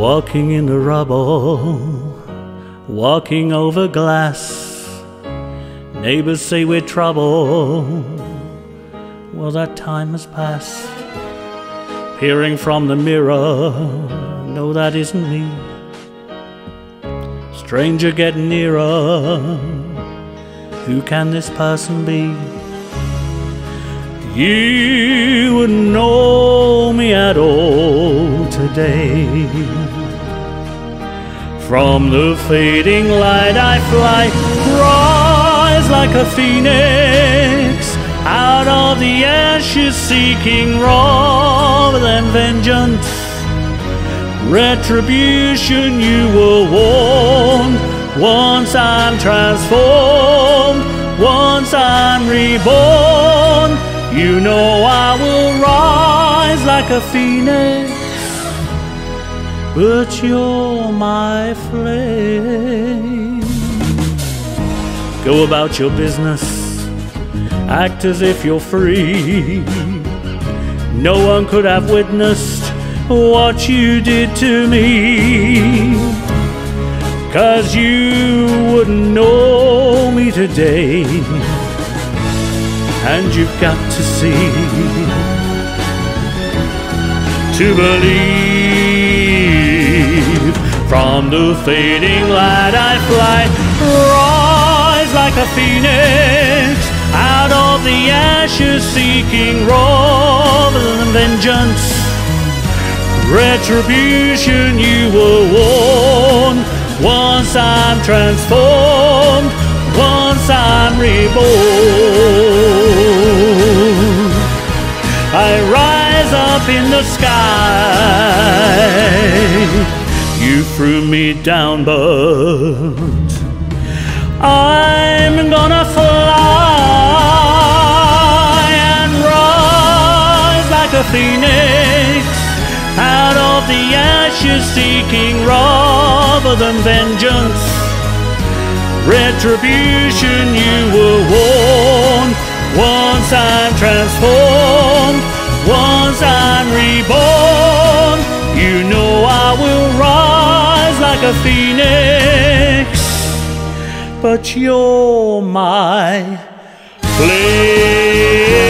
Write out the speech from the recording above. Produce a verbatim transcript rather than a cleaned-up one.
walking in the rubble, walking over glass. Neighbors say we're trouble. Well, that time has passed. Peering from the mirror, no, that isn't me. Stranger getting nearer, who can this person be? You wouldn't know me at all today. From the fading light I fly, rise like a phoenix, out of the ashes seeking rather than vengeance. Retribution, you were warned. Once I'm transformed, once I'm reborn, you know I will rise like a phoenix. But you're my flame. Go about your business, act as if you're free. No one could have witnessed what you did to me, 'cause you wouldn't know me today. And you've got to see to believe. From the fading light I fly, rise like a phoenix, out of the ashes seeking rather than vengeance. Retribution, you were warned. Once I'm transformed, once I'm reborn, I rise up in the sky. You threw me down, but I'm gonna fly and rise like a phoenix, out of the ashes seeking rather than vengeance. Retribution, you were warned. Once I'm transformed, once I'm reborn, you know I will rise like a phoenix. But you're my flame.